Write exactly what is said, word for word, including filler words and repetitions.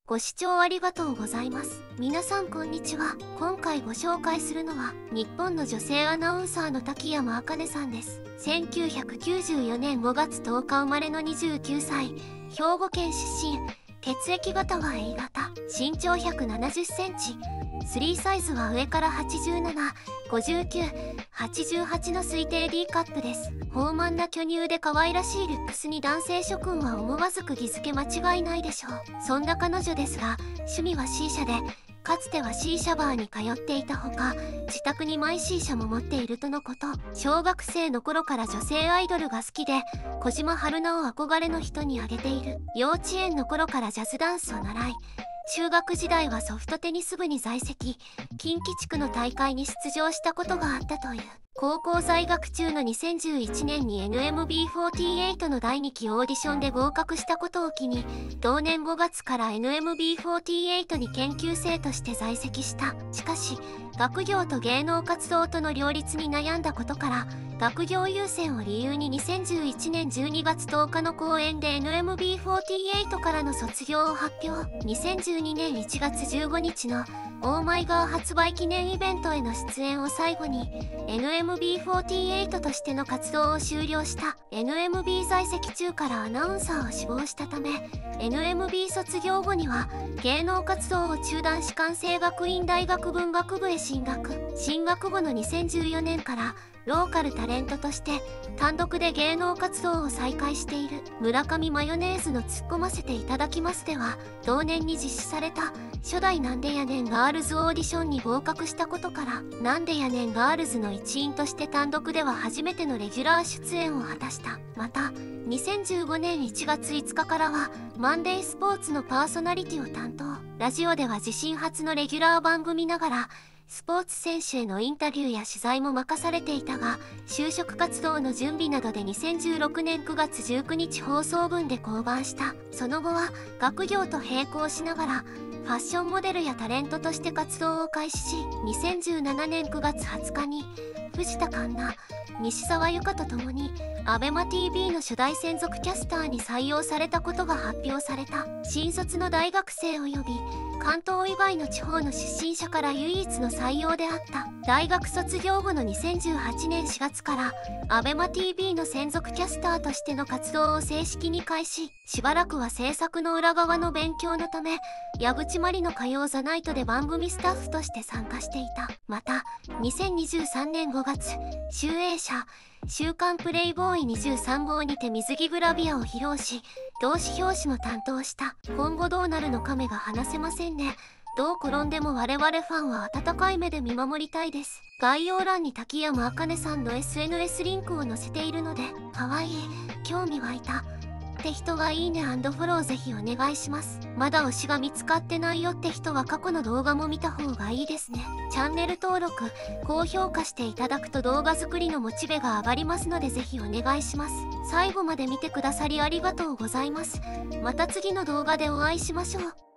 ご視聴ありがとうございます。皆さんこんにちは。今回ご紹介するのは日本の女性アナウンサーの滝山茜さんです。せんきゅうひゃくきゅうじゅうよねんごがつとおか生まれのにじゅうきゅうさい、兵庫県出身。血液型は エー 型、身長ひゃくななじゅっセンチ、スリーサイズは上からはちじゅうなな、ごじゅうきゅう、はちじゅうはちの推定 ディー カップです。豊満な巨乳で可愛らしいルックスに男性諸君は思わず釘付け間違いないでしょう。そんな彼女ですが、趣味は シー 社で、かつては シー 社バーに通っていたほか、自宅にマイ シー 社も持っているとのこと。小学生の頃から女性アイドルが好きで、小島春菜を憧れの人に挙げている。幼稚園の頃からジャズダンスを習い、中学時代はソフトテニス部に在籍、近畿地区の大会に出場したことがあったという。高校在学中のにせんじゅういちねんに エヌエムビーフォーティーエイト のだいにきオーディションで合格したことを機に、同年ごがつから エヌエムビーフォーティーエイト に研究生として在籍した。しかし、学業と芸能活動との両立に悩んだことから、学業優先を理由ににせんじゅういちねんじゅうにがつとおかの公演で エヌエムビーフォーティーエイト からの卒業を発表。にせんじゅうにねんいちがつじゅうごにちのオーマイガー発売記念イベントへの出演を最後に エヌエムビーフォーティーエイト としての活動を終了した。 エヌエムビー 在籍中からアナウンサーを志望したため エヌエムビー 卒業後には芸能活動を中断し関西学院大学文学部へ進学。進学後のにせんじゅうよねんからローカルタレントとして単独で芸能活動を再開している。村上マヨネーズの突っ込ませていただきますでは同年に実施された初代なんでやねんガールズオーディションに合格したことからなんでやねんガールズの一員として単独では初めてのレギュラー出演を果たした。またにせんじゅうごねんいちがついつかからはマンデースポーツのパーソナリティを担当。ラジオでは自身初のレギュラー番組ながらスポーツ選手へのインタビューや取材も任されていたが、就職活動の準備などでにせんじゅうろくねんくがつじゅうくにち放送分で降板した。その後は学業と並行しながらファッションモデルやタレントとして活動を開始し、にせんじゅうななねんくがつはつかに藤田環奈、西澤由佳と共に アベマティービー の初代専属キャスターに採用されたことが発表された。新卒の大学生及び関東以外の地方の出身者から唯一の採用であった。大学卒業後のにせんじゅうはちねんしがつから アベマティービー の専属キャスターとしての活動を正式に開始。しばらくは制作の裏側の勉強のため矢口まりの火曜ザナイトで番組スタッフとして参加していた。またにせんにじゅうさんねんごがつ集英社週刊プレイボーイにじゅうさんごうにて水着グラビアを披露し同誌表紙も担当した。今後どうなるのか目が離せませんね。どう転んでも我々ファンは温かい目で見守りたいです。概要欄に滝山茜さんの エスエヌエス リンクを載せているので、かわいい、興味湧いたって人がいいね&フォローぜひお願いします。まだ推しが見つかってないよって人は過去の動画も見た方がいいですね。チャンネル登録、高評価していただくと動画作りのモチベが上がりますのでぜひお願いします。最後まで見てくださりありがとうございます。また次の動画でお会いしましょう。